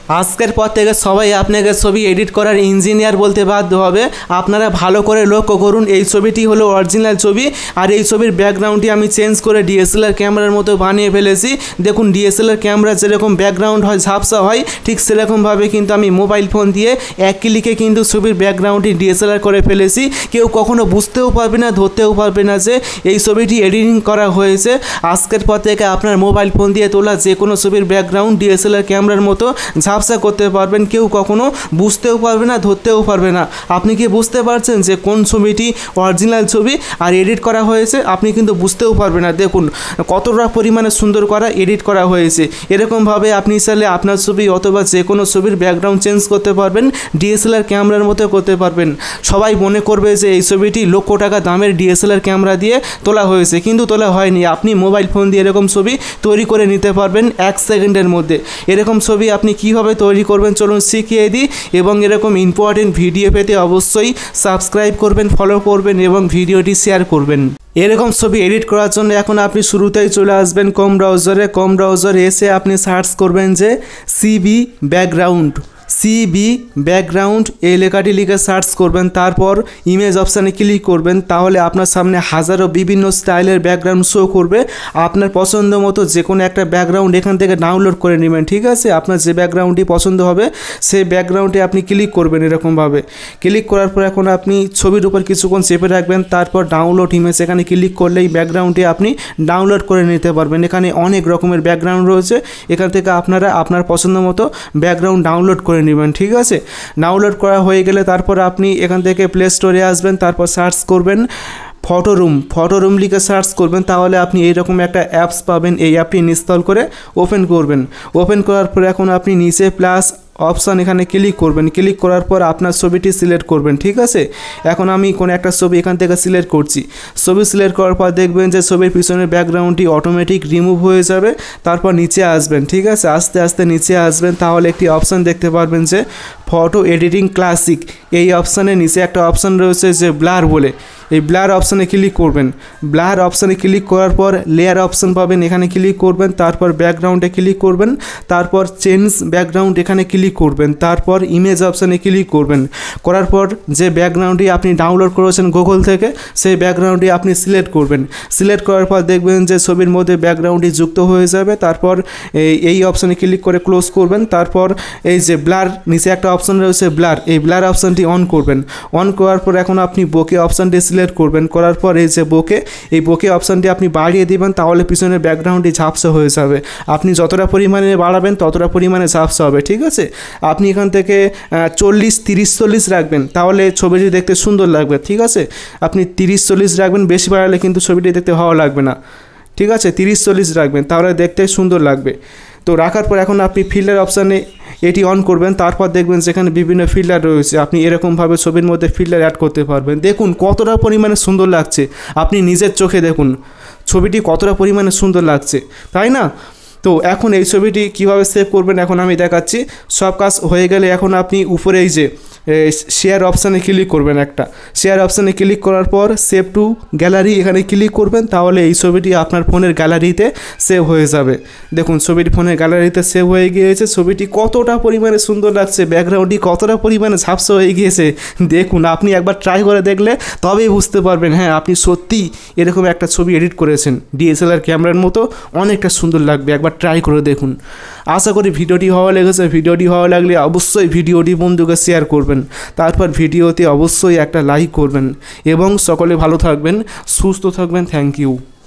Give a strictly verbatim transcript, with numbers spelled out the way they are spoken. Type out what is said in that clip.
আজকের পর থেকে সবাই আপনাকে ছবি এডিট করার ইঞ্জিনিয়ার বলতে বাধ্য হবে। আপনারা ভালো করে লক্ষ্য করুন, এই ছবিটি হলো অরিজিনাল ছবি আর এই ছবির ব্যাকগ্রাউন্ডটি আমি চেঞ্জ করে ডিএসএলআর ক্যামেরার মতো বানিয়ে ফেলেছি। দেখুন ডিএসএলআর ক্যামেরা যেরকম ব্যাকগ্রাউন্ড হয় ঝাপসা হয়, ঠিক সেরকমভাবে কিন্তু আমি মোবাইল ফোন দিয়ে এক ক্লিকে কিন্তু ছবির ব্যাকগ্রাউন্ডটি ডিএসএলআর করে ফেলেছি। কেউ কখনো বুঝতেও পারবে না, ধরতেও পারবে না যে এই ছবিটি এডিটিং করা হয়েছে। আজকের পর থেকে আপনার মোবাইল ফোন দিয়ে তোলা যে কোনো ছবির ব্যাকগ্রাউন্ড ডিএসএলআর ক্যামেরার মতো ঝাপসা করতে পারবেন, কেউ কখনো বুঝতেও পারবে না, ধরতেও পারবে না। আপনি কি বুঝতে পারছেন যে কোন ছবিটি অরিজিনাল ছবি আর এডিট করা হয়েছে? আপনি কিন্তু বুঝতেও পারবেন না। দেখুন কতটা পরিমাণে সুন্দর করা এডিট করা হয়েছে। এরকমভাবে আপনি চাইলে আপনার ছবি অথবা যে কোনো ছবির ব্যাকগ্রাউন্ড চেঞ্জ করতে পারবেন, ডিএসএলআর ক্যামেরার মতো করতে পারবেন। সবাই মনে করবে যে এই ছবিটি লক্ষ টাকা দামের ডিএসএলআর ক্যামেরা দিয়ে তোলা হয়েছে, কিন্তু তোলা হয়নি। আপনি মোবাইল ফোন দিয়ে এরকম ছবি তৈরি করে নিতে পারবেন এক সেকেন্ডের মধ্যে। এরকম ছবি আপনি কীভাবে তৈরি করবেন চলুন শিখিয়ে দিই। এবং এরকম ইম্পর্টেন্ট ভিডিও পেতে অবশ্যই সাবস্ক্রাইব করবেন, ফলো করবেন এবং ভিডিওটি শেয়ার করবেন। এরকম ছবি এডিট করার জন্য এখন আপনি শুরুতেই চলে আসবেন কম ব্রাউজারে। কম ব্রাউজারে এসে আপনি সার্চ করবেন যে সিবি ব্যাকগ্রাউন্ড, সিবি ব্যাকগ্রাউন্ড এই লেখাটি লিখে সার্চ করবেন। তারপর ইমেজ অপশানে ক্লিক করবেন, তাহলে আপনার সামনে হাজারো বিভিন্ন স্টাইলের ব্যাকগ্রাউন্ড শো করবে। আপনার পছন্দ মতো যে কোনো একটা ব্যাকগ্রাউন্ড এখান থেকে ডাউনলোড করে নেবেন, ঠিক আছে? আপনার যে ব্যাকগ্রাউন্ডটি পছন্দ হবে সেই ব্যাকগ্রাউন্ডে আপনি ক্লিক করবেন। এরকমভাবে ক্লিক করার পর এখন আপনি ছবির উপর কিছুক্ষণ চেপে রাখবেন, তারপর ডাউনলোড ইমেজ এখানে ক্লিক করলেই ব্যাকগ্রাউন্ডটি আপনি ডাউনলোড করে নিতে পারবেন। এখানে অনেক রকমের ব্যাকগ্রাউন্ড রয়েছে, এখান থেকে আপনারা আপনার পছন্দ মতো ব্যাকগ্রাউন্ড ডাউনলোড করে নেবেন, ঠিক আছে? ডাউনলোড করা হয়ে গেলে তারপর আপনি এখান থেকে প্লে স্টোরে আসবেন, তারপর সার্চ করবেন ফটো রুম। ফটো রুম লিখে সার্চ করবেন, তাহলে আপনি এইরকম একটা অ্যাপস পাবেন। এই অ্যাপটি ইনস্টল করে ওপেন করবেন। ওপেন করার পরে এখন আপনি নিচে প্লাস অপশান এখানে ক্লিক করবেন। ক্লিক করার পর আপনার ছবিটি সিলেক্ট করবেন, ঠিক আছে? এখন আমি কোনো একটা ছবি এখান থেকে সিলেক্ট করছি। ছবি সিলেক্ট করার পর দেখবেন যে ছবির পিছনের ব্যাকগ্রাউন্ডটি অটোমেটিক রিমুভ হয়ে যাবে। তারপর নিচে আসবেন, ঠিক আছে? আস্তে আস্তে নিচে আসবেন, তাহলে একটি অপশান দেখতে পারবেন যে ফটো এডিটিং ক্লাসিক। এই অপশানের নিচে একটা অপশান রয়েছে যে ব্লার বলে, এই ব্লার অপশানে ক্লিক করবেন। ব্লার অপশানে ক্লিক করার পর লেয়ার অপশান পাবেন, এখানে ক্লিক করবেন। তারপর ব্যাকগ্রাউন্ডে ক্লিক করবেন, তারপর চেঞ্জ ব্যাকগ্রাউন্ড এখানে ক্লিক করবেন। তারপর ইমেজ অপশানে ক্লিক করবেন। করার পর যে ব্যাকগ্রাউন্ডটি আপনি ডাউনলোড করেছেন গুগল থেকে, সেই ব্যাকগ্রাউন্ডটি আপনি সিলেক্ট করবেন। সিলেক্ট করার পর দেখবেন যে ছবির মধ্যে ব্যাকগ্রাউন্ডটি যুক্ত হয়ে যাবে। তারপর এই এই অপশানে ক্লিক করে ক্লোজ করবেন। তারপর এই যে ব্লার নিচে একটা অপশান রয়েছে ব্লার, এই ব্লার অপশানটি অন করবেন। অন করার পর এখন আপনি বোকে অপশানটি সিলেক্ট করবেন। করার পর এই যে বোকে, এই বোকে অপশানটি আপনি বাড়িয়ে দিবেন, তাহলে পিছনের ব্যাকগ্রাউন্ডটি ঝাপসা হয়ে যাবে। আপনি যতটা পরিমাণে বাড়াবেন ততটা পরিমাণে ঝাপসা হবে, ঠিক আছে? আপনি এখান থেকে চল্লিশ তিরিশ চল্লিশ রাখবেন, তাহলে ছবিটি দেখতে সুন্দর লাগবে, ঠিক আছে? আপনি তিরিশ চল্লিশ রাখবেন, বেশি বাড়ালে কিন্তু ছবিটি দেখতে ভালো লাগবে না, ঠিক আছে? তিরিশ চল্লিশ রাখবেন, তাহলে দেখতে সুন্দর লাগবে। তো রাখার পর এখন আপনি ফিল্টার অপশানে এটি অন করবেন। তারপর দেখবেন যেখানে বিভিন্ন ফিল্টার রয়েছে, আপনি এরকমভাবে ছবির মধ্যে ফিল্টার অ্যাড করতে পারবেন। দেখুন কতটা পরিমাণে সুন্দর লাগছে, আপনি নিজের চোখে দেখুন ছবিটি কতটা পরিমাণে সুন্দর লাগছে, তাই না? তো এখন এই ছবিটি কীভাবে সেভ করবেন এখন আমি দেখাচ্ছি। সব কাজ হয়ে গেলে এখন আপনি উপরে এই যে শেয়ার অপশানে ক্লিক করবেন। একটা শেয়ার অপশানে ক্লিক করার পর সেভ টু গ্যালারি এখানে ক্লিক করবেন, তাহলে এই ছবিটি আপনার ফোনের গ্যালারিতে সেভ হয়ে যাবে। দেখুন ছবিটি ফোনের গ্যালারিতে সেভ হয়ে গিয়েছে। ছবিটি কতটা পরিমাণে সুন্দর লাগছে, ব্যাকগ্রাউন্ডটি কতটা পরিমাণে ঝাপসা হয়ে গিয়েছে দেখুন। আপনি একবার ট্রাই করে দেখলে তবেই বুঝতে পারবেন, হ্যাঁ আপনি সত্যিই এরকম একটা ছবি এডিট করেছেন ডিএসএলআর ক্যামেরার মতো, অনেকটা সুন্দর লাগবে। একবার ট্রাই করে দেখুন। আশা করি ভিডিওটি ভালো লেগেছে। ভিডিওটি ভালো লাগলে অবশ্যই ভিডিওটি বন্ধুকে শেয়ার করবেন, তারপর ভিডিওতে অবশ্যই একটা লাইক করবেন এবং সকলে ভালো থাকবেন, সুস্থ থাকবেন। Thank you.